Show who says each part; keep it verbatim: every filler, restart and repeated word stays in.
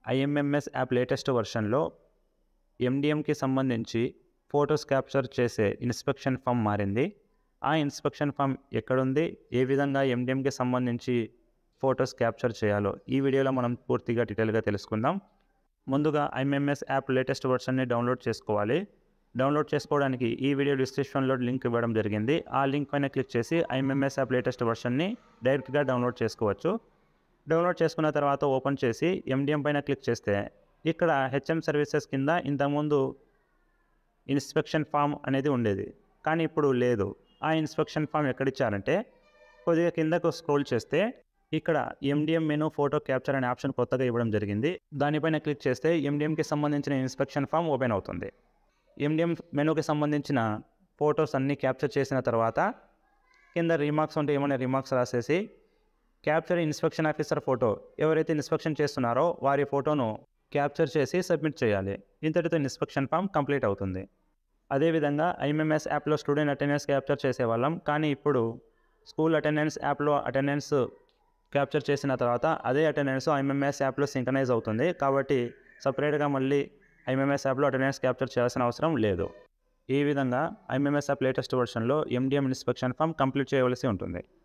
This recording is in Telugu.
Speaker 1: ఐఎంఎంఎస్ యాప్ లేటెస్ట్ వర్షన్లో ఎండిఎంకి సంబంధించి ఫొటోస్ క్యాప్చర్ చేసే ఇన్స్పెక్షన్ ఫామ్ మారింది. ఆ ఇన్స్పెక్షన్ ఫామ్ ఎక్కడుంది, ఏ విధంగా ఎండిఎంకి సంబంధించి ఫొటోస్ క్యాప్చర్ చేయాలో ఈ వీడియోలో మనం పూర్తిగా డీటెయిల్గా తెలుసుకుందాం. ముందుగా ఐఎంఎంఎస్ యాప్ లేటెస్ట్ వర్షన్ని డౌన్లోడ్ చేసుకోవాలి. డౌన్లోడ్ చేసుకోవడానికి ఈ వీడియో డిస్క్రిప్షన్లో లింక్ ఇవ్వడం జరిగింది. ఆ లింక్ పైన క్లిక్ చేసి ఐఎంఎంఎస్ యాప్ లేటెస్ట్ వర్షన్ని డైరెక్ట్గా డౌన్లోడ్ చేసుకోవచ్చు. డౌన్లోడ్ చేసుకున్న తర్వాత ఓపెన్ చేసి ఎండిఎం పైన క్లిక్ చేస్తే ఇక్కడ హెచ్ఎం సర్వీసెస్ కింద ఇంతకుముందు ఇన్స్పెక్షన్ ఫామ్ అనేది ఉండేది, కానీ ఇప్పుడు లేదు. ఆ ఇన్స్పెక్షన్ ఫామ్ ఎక్కడిచ్చారంటే కొద్దిగా కిందకు స్క్రోల్ చేస్తే ఇక్కడ ఎండిఎం మెనూ ఫోటో క్యాప్చర్ అనే ఆప్షన్ కొత్తగా ఇవ్వడం జరిగింది. దానిపైన క్లిక్ చేస్తే ఎండిఎంకి సంబంధించిన ఇన్స్పెక్షన్ ఫామ్ ఓపెన్ అవుతుంది. ఎండిఎం మెనూకి సంబంధించిన ఫొటోస్ అన్నీ క్యాప్చర్ చేసిన తర్వాత కింద రిమార్క్స్ ఉంటే ఏమైనా రిమార్క్స్ రాసేసి క్యాప్చర్ ఇన్స్పెక్షన్ ఆఫీసర్ ఫోటో, ఎవరైతే ఇన్స్పెక్షన్ చేస్తున్నారో వారి ఫోటోను క్యాప్చర్ చేసి సబ్మిట్ చేయాలి. ఇంతటితో ఇన్స్పెక్షన్ ఫామ్ కంప్లీట్ అవుతుంది. అదేవిధంగా ఐఎంఎంఎస్ యాప్లో స్టూడెంట్ అటెండెన్స్ క్యాప్చర్ చేసేవాళ్ళం, కానీ ఇప్పుడు స్కూల్ అటెండెన్స్ యాప్లో అటెండెన్స్ క్యాప్చర్ చేసిన తర్వాత అదే అటెండెన్స్ ఐఎంఎంఎస్ యాప్లో సింక్రనైజ్ అవుతుంది. కాబట్టి సపరేట్గా మళ్ళీ ఐఎంఎంఎస్ యాప్లో అటెండెన్స్ క్యాప్చర్ చేయాల్సిన అవసరం లేదు. ఈ విధంగా ఐఎంఎంఎస్ యాప్ లేటెస్ట్ వర్షన్లో ఎండిఎం ఇన్స్పెక్షన్ ఫామ్ కంప్లీట్ చేయవలసి ఉంటుంది.